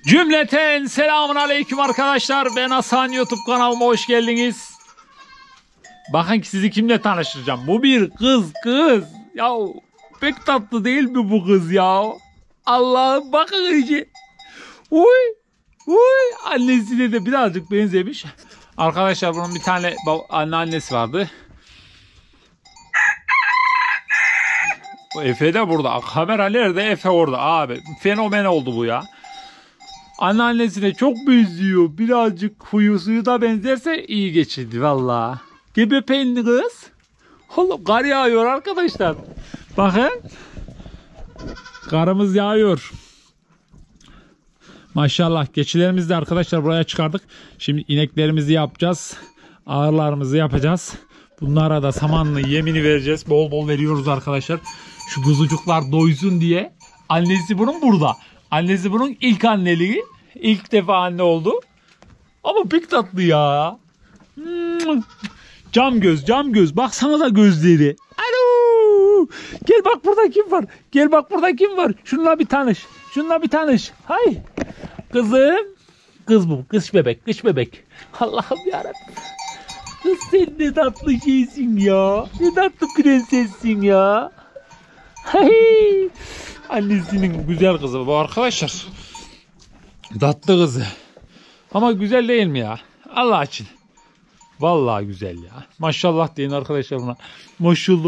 Cümleten selamun aleyküm arkadaşlar. Ben Hasan, YouTube kanalıma hoş geldiniz. Bakın ki sizi kimle tanıştıracağım. Bu bir kız. Ya pek tatlı değil mi bu kız ya? Allah'ım bakın iyice. Uy. Annesine de birazcık benzemiş. Arkadaşlar bunun bir tane anneannesi vardı. Efe de burada. Kamera nerede? Efe orada. Abi fenomen oldu bu ya. Anneannesine çok benziyor. Birazcık huyu suyu da benzerse iyi geçirdi valla. Gebe peynli kız. Oğlum kar yağıyor arkadaşlar. Bakın. Karımız yağıyor. Maşallah. Geçilerimizi de arkadaşlar buraya çıkardık. Şimdi ineklerimizi yapacağız. Ağırlarımızı yapacağız. Bunlara da samanlı yemini vereceğiz. Bol bol veriyoruz arkadaşlar. Şu kuzucuklar doysun diye. Annesi bunun burada. Annesi bunun ilk anneliği. İlk defa anne oldu. Ama pek tatlı ya. Cam göz. Baksana da gözleri. Alo. Gel bak burada kim var? Şununla bir tanış. Hay. Kızım. Kız bu. Kış bebek. Allah'ım yarabbim. Kız sen ne tatlı şeysin ya. Ne tatlı prensessin ya. Hay. Annesinin güzel kızı bu arkadaşlar. Tatlı kızı. Ama güzel değil mi ya? Allah için. Vallahi güzel ya. Maşallah deyin arkadaşlar buna. Maşallah.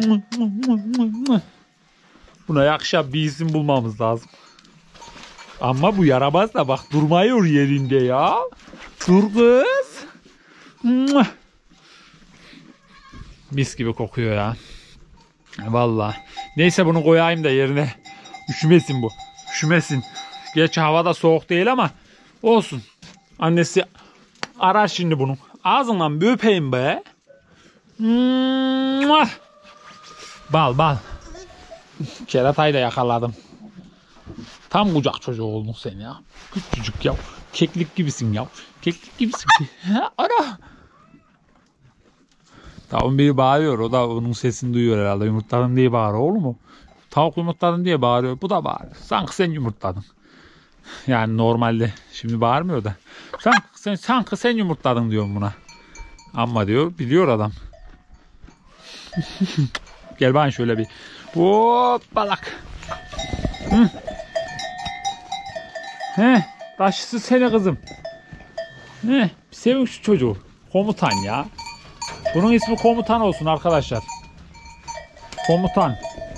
Buna yakışan bir isim bulmamız lazım. Ama bu yaramaz da bak durmuyor yerinde ya. Dur kız. Mis gibi kokuyor ya. Vallahi. Neyse bunu koyayım da yerine. Üşümesin bu. Geç havada soğuk değil ama olsun. Annesi arar şimdi bunu. Ağzından bir öpeyim be. Bal. Keratayı da yakaladım. Tam kucak çocuğu oldun sen ya. Küçücük ya. Keklik gibisin ya. Ara. Tavuğun biri bağırıyor. O da onun sesini duyuyor herhalde. Yumurtladın diye bağırıyor oğlum mu? Tavuk yumurtladın diye bağırıyor. Bu da bağırıyor. Sanki sen yumurtladın. Yani normalde şimdi bağırmıyor da. Sanki sen yumurtladın diyorum buna. Ama diyor biliyor adam. Gel bana şöyle bir. Balak. Taşısı seni kızım. Bir sevin şu çocuğu. Komutan ya. Bunun ismi Komutan olsun arkadaşlar. Komutan.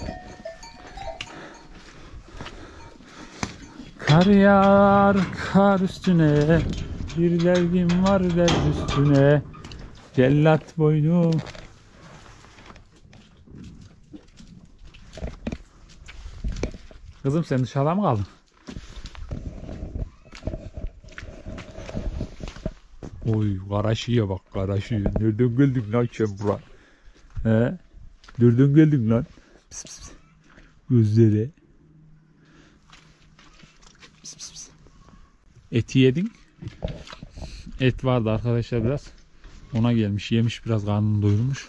Kar yağar kar üstüne, bir derdim var dert üstüne, cellat boynu. Kızım sen dışarıda mı kaldın? Oy karaşıya bak karaşıya. Nereden geldin lan sen buraya? Nereden geldin lan? Pis. Gözleri. Eti yedin. Et vardı arkadaşlar biraz. Ona gelmiş. Yemiş biraz karnını doyurmuş.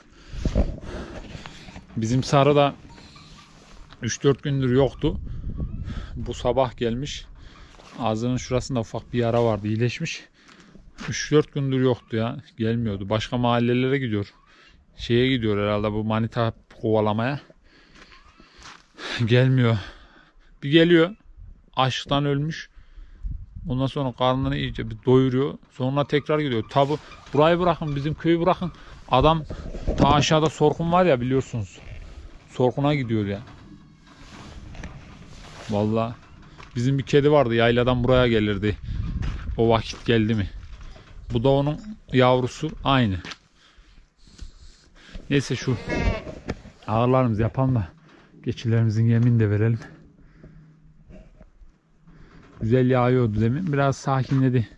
Bizim Sarı da 3-4 gündür yoktu. Bu sabah gelmiş. Ağzının şurasında ufak bir yara vardı. İyileşmiş. 3-4 gündür yoktu ya. Gelmiyordu. Başka mahallelere gidiyor. Şeye gidiyor herhalde bu manita kovalamaya. Gelmiyor. Bir geliyor. Açlıktan ölmüş. Ondan sonra karnını iyice bir doyuruyor. Sonra tekrar gidiyor. Tabi burayı bırakın, bizim köyü bırakın. Adam ta aşağıda Sorkun var ya biliyorsunuz. Sorkun'a gidiyor ya. Vallahi bizim bir kedi vardı. Yayladan buraya gelirdi. O vakit geldi mi? Bu da onun yavrusu aynı. Neyse şu ağırlarımızı yapalım da geçilerimizin yemini de verelim. Güzel yağıyordu demin. Biraz sakinledi.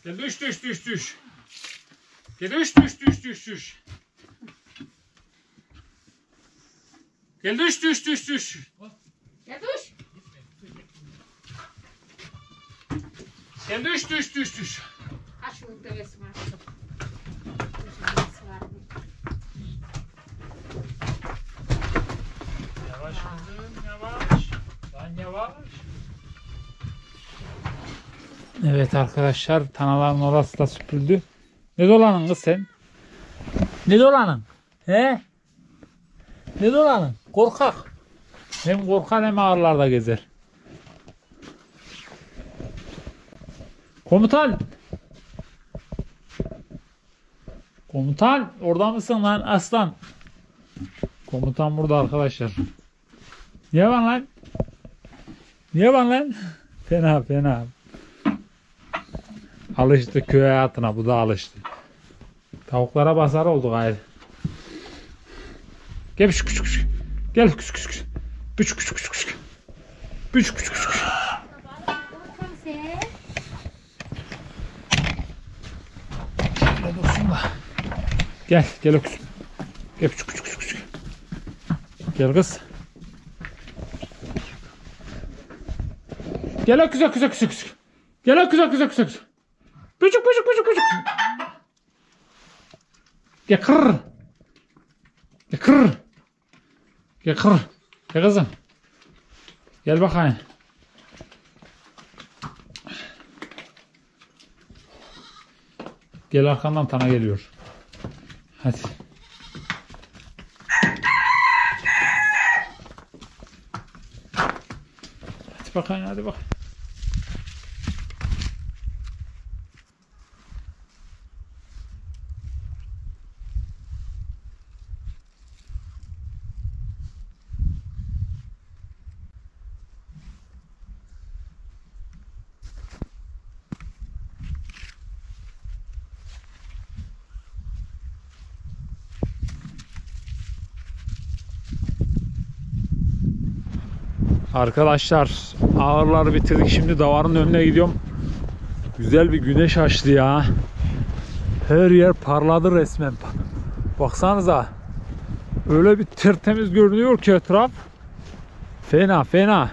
Gel düş düş düş düş. Gel düş düş düş düş düş. Gel düş düş düş düş. Ya düş. Gel düş düş düş düş. Ha şunun devesi var. Yavaş kızım yavaş. Lan yavaş. Evet arkadaşlar, tanaların orası da süpürdü. Ne dolanın kız sen? Ne dolanın? He? Ne dolanın? Korkak. Hem korkar hem ağırlarda gezer. Komutan. Komutan orada mısın lan aslan? Komutan burada arkadaşlar. Niye var lan? Niye var lan? Fena fena. Alıştı köy hayatına, bu da alıştı. Tavuklara basar oldu gayrı. Gel küçük küçük küçük. Gel küçük küçük küçük. Küçük küçük küçük küçük. Küçük küçük küçük. Şöyle dursun da. Gel gel öksün. Gel küçük küçük küçük küçük. Gel kız. Gel öküz öküz öküz öküz. Gel öküz öküz öküz öküz. Küçük küçük küçük küçük. Gel kırr. Gel kırr. Gel kırr. Gel kızım. Gel bakayım. Gel arkandan tana geliyor. Hadi. Hadi bakayım hadi bak. Arkadaşlar ağırları bitirdik, şimdi davarın önüne gidiyorum. Güzel bir güneş açtı ya. Her yer parladı resmen. Baksanıza. Öyle bir tertemiz görünüyor ki etraf. Fena fena.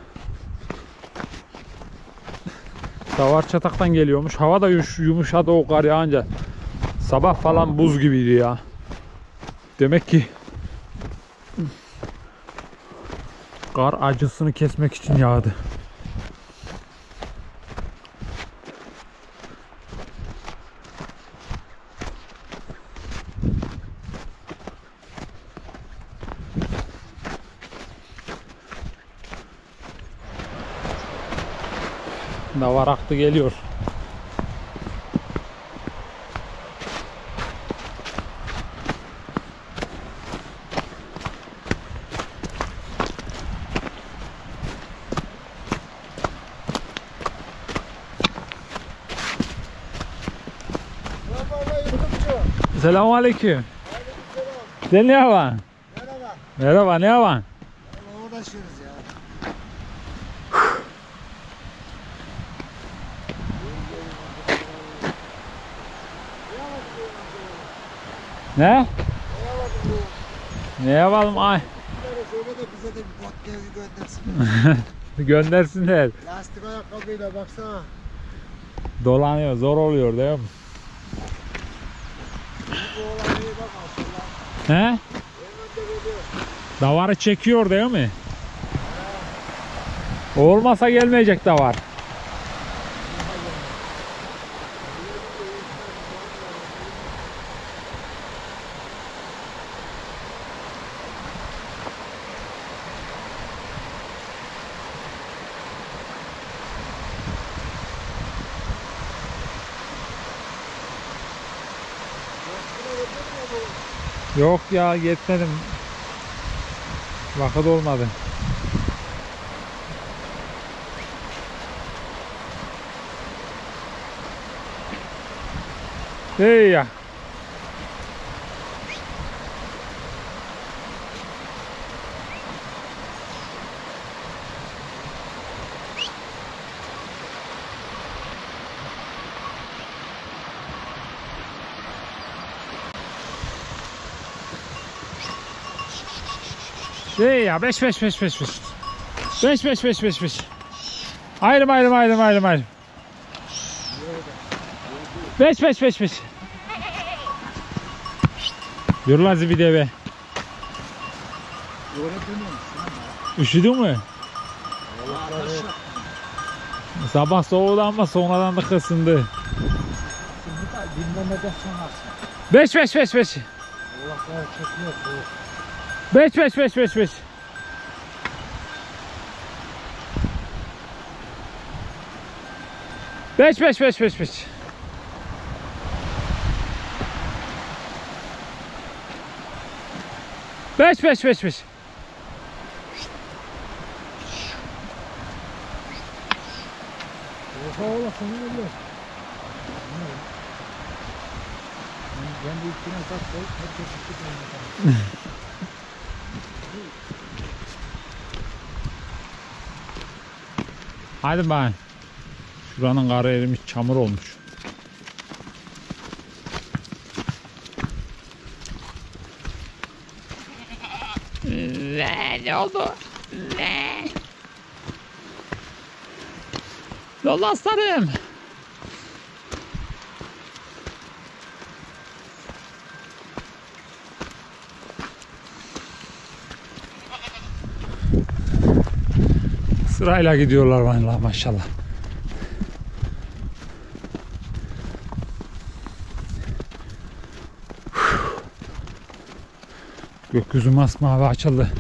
Davar çataktan geliyormuş. Hava da yumuşadı o kar yağınca. Sabah falan buz gibiydi ya. Demek ki kar acısını kesmek için yağdı. Davar aktı geliyor. Selamun aleyküm. Sen ne yapan? Merhaba. Merhaba, ne yapan? Vallahi uğraşıyoruz ya. Ne? Ne yapalım ay? Şöyle de bize de bir bot gezi göndersin. Göndersinler. Lastik ayakkabıyla baksana. Dolanıyor, zor oluyor değil mi? Bu olay iyi bak aslında. He? Hemen de geliyor. Davarı çekiyor değil mi? Olmasa gelmeyecek davar. Yok ya, yetmedim. Vakit olmadı. Hey ya. Ya 5 5 5 5 5. 5 5 5 5 5. Ayrım. 5 5 5 5. Yürü lan zibide be. Üşüdün mü? Sabah soğudu ama sonradan da ısındı. 5 5 5 5. 5 5 5 5 5. 5 5 5 5 5. 5 5 5 5. Oha seni geliyor. Ben de üstüne saklayıp herkes üstüne. Hadi bakayım. Şuranın karı erimiş, çamur olmuş. Ne oldu? Ne oldu aslanım? Sırayla gidiyorlar vallahi maşallah. Gökyüzü masmavi açıldı.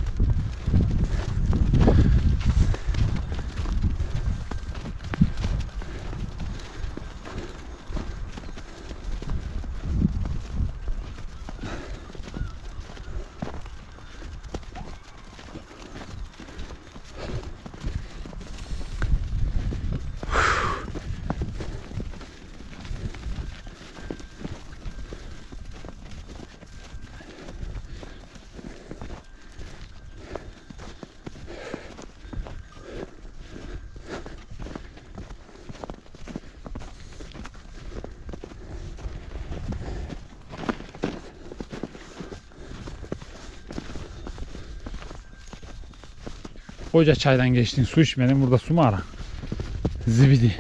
Koca çaydan geçtin, su içmedin, burada su mu ara? Zibidi.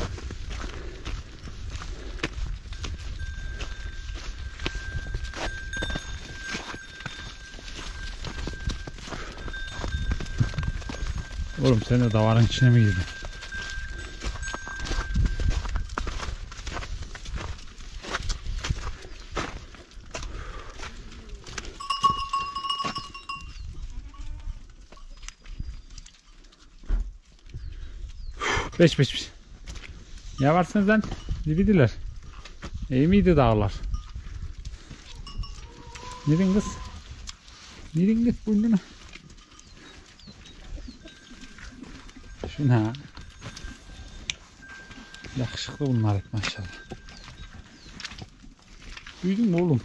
Oğlum sen de davarın içine mi girdin? Beş. Ya varsınız lan, dibidiler. İyi miydi dağlar? Nerin kız? Nerin kız burnuna? Şuna. Yakışıklı bunlar hep maşallah. Duydun mu oğlum?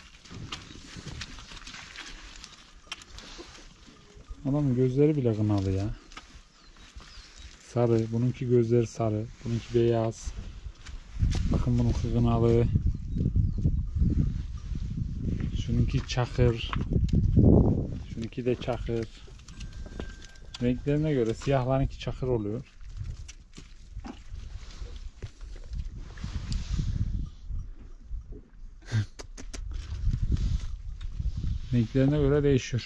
Adamın gözleri bile kınalı ya. Sarı, bununki gözleri sarı, bununki beyaz. Bakın bununki kınalı. Şununki çakır. Şununki de çakır. Renklerine göre siyahlarınki çakır oluyor. Renklerine göre değişiyor.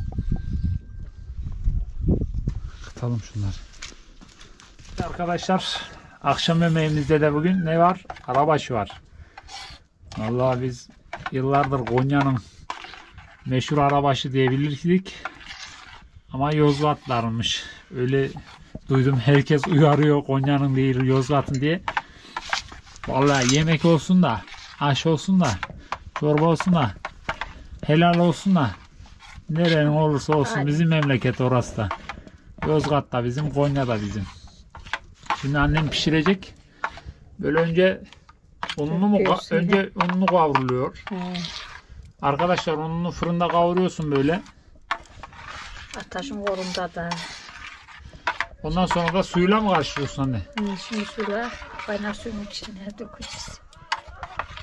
Kıtalım şunları. Arkadaşlar, akşam yemeğimizde de bugün ne var? Arabaşı var. Vallahi biz yıllardır Konya'nın meşhur arabaşı diyebilirdik. Ama Yozgatlarmış. Öyle duydum, herkes uyarıyor Konya'nın değil Yozgat'ın diye. Vallahi yemek olsun da, aş olsun da, çorba olsun da, helal olsun da, nerenin olursa olsun aynen. Bizim memleket orası da. Yozgat da bizim, Konya da bizim. Şimdi annem pişirecek. Böyle önce ununu kavruluyor. Arkadaşlar ununu fırında kavuruyorsun böyle. Ataşın kolunda da. Ondan sonra da suyla mı karıştırıyorsun anne? Şimdi suyla kaynar suyun içine dökeceğiz.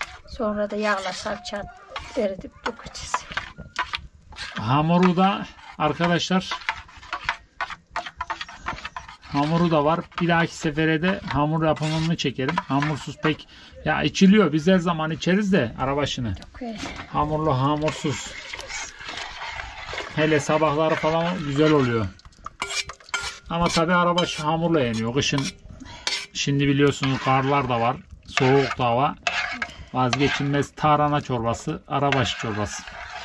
Sonra da yağla salça eritip dökeceğiz. Hamuru da arkadaşlar hamuru da var. Bir dahaki sefere de hamur yapımını çekerim. Hamursuz pek ya içiliyor. Biz her zaman içeriz de arabaşını. Okay. Hamurlu hamursuz. Hele sabahları falan güzel oluyor. Ama tabi arabaşı hamurla yeniyor. Kışın şimdi biliyorsunuz karlar da var. Soğuk da hava. Vazgeçilmez tarhana çorbası, arabaşı çorbası.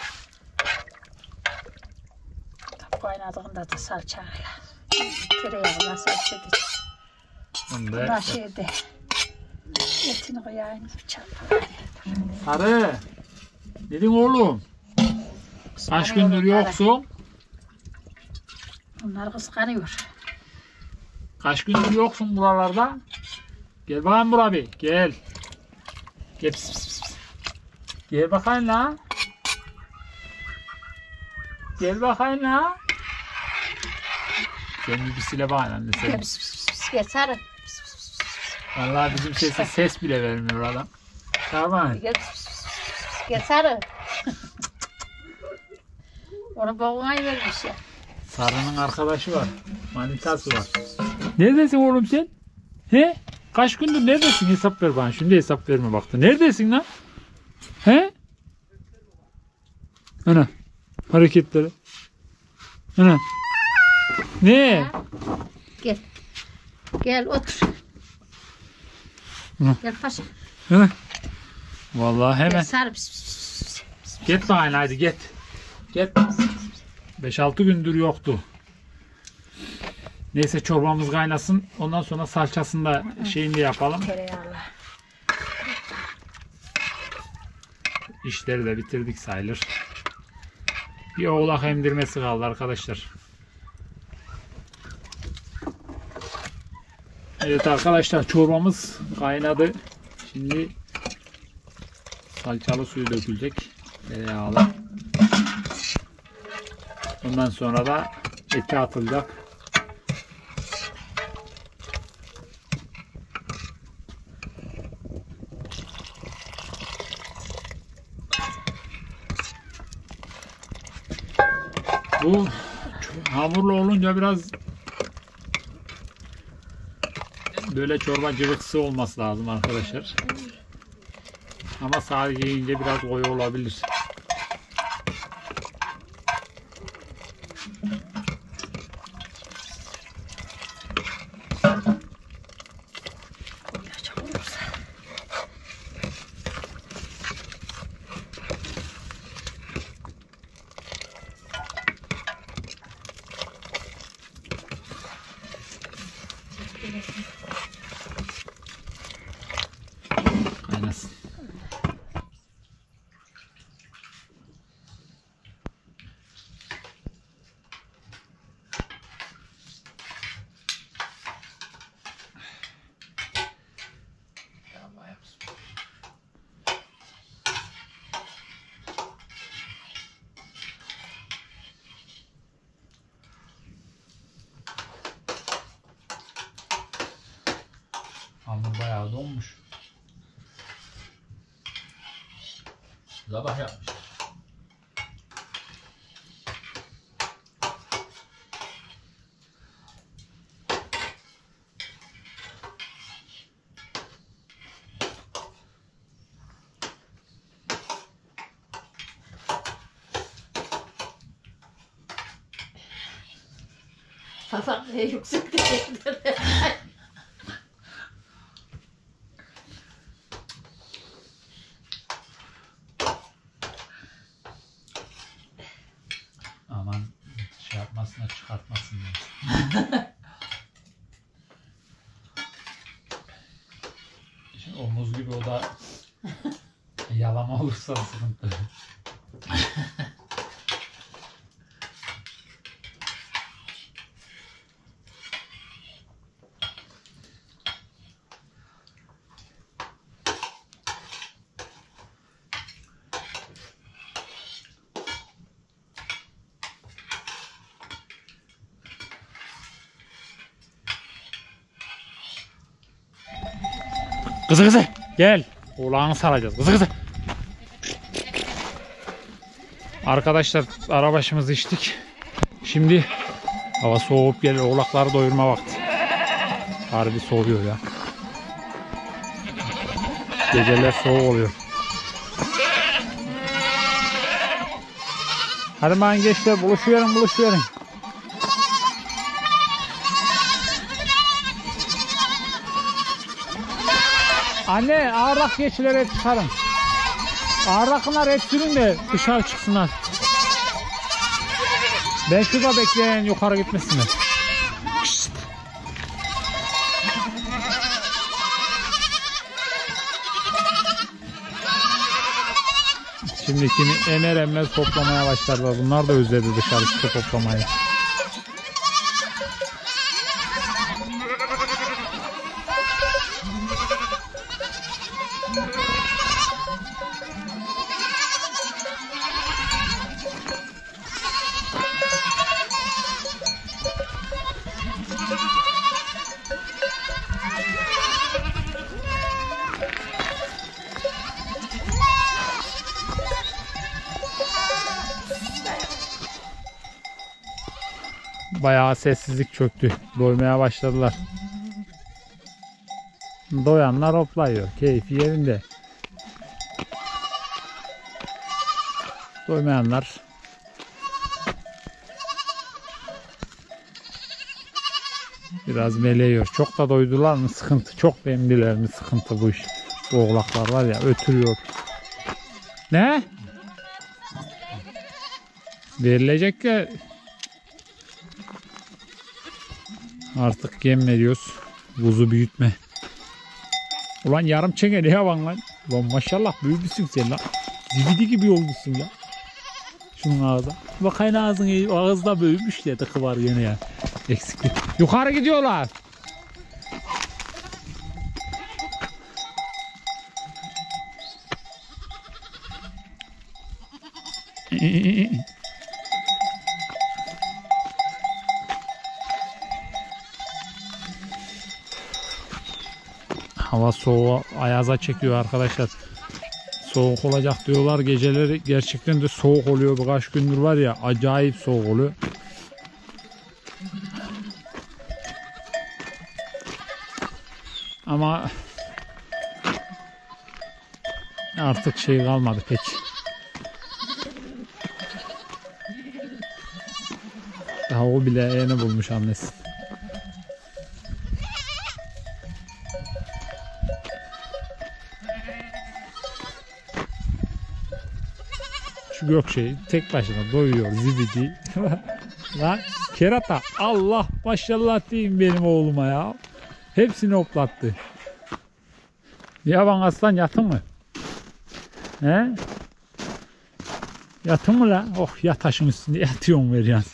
Kaynadığında da salçayla. Tereyağla salça edeceğim. Bunda Buna şeyde etini koyayım bıçakla. Sarı. Dedin oğlum. Kaç gündür yoksun? Onlar kıskanıyor. Kaç gündür yoksun buralarda? Gel bakayım buraya bir. Gel. Gel. Pis, pis, pis. Gel bakayım la. Gel bakayım la. Sen bir sile bakayım anne sen. Gel sarı. Vallahi bizim sese ses bile vermiyor adam. Tamam. Gel sarı. Onu boğuna vermiş ya. Sarı'nın arkadaşı var. Manitası var. Neredesin oğlum sen? He? Kaç gündür neredesin? Hesap ver bana. Şimdi hesap verme baktı. Neredesin lan? He? Ana. Hareketleri. Ana. Ne? Gel. Gel otur. Hı. Gel paşa. Ana. Vallahi Gel hemen. sarı. Git bakayım haydi git. Git. 5-6 gündür yoktu. Neyse çorbamız kaynasın. Ondan sonra salçasını da şeyini de yapalım. Tereyağla. İşleri de bitirdik sayılır. Bir oğlak emdirmesi kaldı arkadaşlar. Evet arkadaşlar çorbamız kaynadı. Şimdi salçalı suyu dökülecek. Tereyağlı. Ondan sonra da eti atılacak. Bu hamurlu olunca biraz böyle çorba cıvıksı olması lazım arkadaşlar. Ama sadece yiyince biraz koyu olabilir. Kaynasın. Hamur bayağı donmuş. Sabah yapmış. Kafam ne yüksekte. Aman şey yapmasına çıkartmasın diye. Şimdi omuz gibi o da yalama olursa sıkıntı. Kızı kızı gel. Oğlanı saracağız. Kızı kızı. Arkadaşlar arabaşımızı içtik. Şimdi hava soğup gelir. Oğlakları doyurma vakti. Harbi soğuyor ya. Geceler soğuk oluyor. Hadi ben gençler buluşuverin. Anne ağırlık geçileri hep çıkarın. Ağırlıklar hep sürün de dışarı çıksınlar. Ben şurada bekleyin yukarı gitmesinler. Şşt. Şimdi kimi emer emmez toplamaya başladılar. Bunlar da özledi dışarı çıkıp toplamayı. Bayağı sessizlik çöktü. Doymaya başladılar. Doyanlar hoplayıyor. Keyfi yerinde. Doymayanlar biraz meleğiyor. Çok da doydular mı sıkıntı. Çok beğendiler mi sıkıntı bu iş. Bu oğlaklar var ya ötürüyor. Ne? Verilecek ya. Artık yem veriyoruz. Buzu büyütme. Ulan yarım çengel ya lan. Ulan maşallah büyümüşsün sen lan. Zibidi gibi olmuşsun ya. Şunun ağzı. Bakayın ağzını, ağızda büyümüş ya, tıkı var yine ya. Eksiklik. Yukarı gidiyorlar. Hava soğuğa, ayaza çekiyor arkadaşlar. Soğuk olacak diyorlar. Geceleri gerçekten de soğuk oluyor. Birkaç gündür var ya, acayip soğuk oluyor. Ama artık şey kalmadı pek. Daha o bile yeni bulmuş annesi. Şu Gökçe'yi tek başına doyuyor zibidi. Lan kerata, Allah maşallah diyeyim benim oğluma ya. Hepsini hoplattı. Yaban aslan yatın mı? He? Yatın mı lan? Oh ya, taşın üstünde yatıyorum veriyorsun.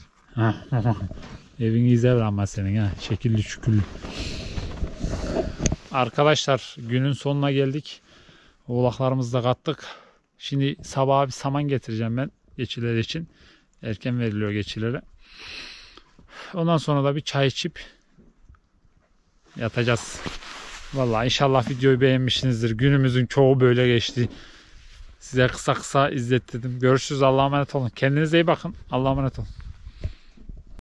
Evin güzel ama senin ha. Şekilli şükürlü. Arkadaşlar günün sonuna geldik. Oğlaklarımızı da kattık. Şimdi sabaha bir saman getireceğim ben geçiler için. Erken veriliyor geçilere. Ondan sonra da bir çay içip yatacağız. Vallahi inşallah videoyu beğenmişsinizdir. Günümüzün çoğu böyle geçti. Size kısa kısa izlettirdim. Görüşürüz. Allah'a emanet olun. Kendinize iyi bakın. Allah'a emanet olun.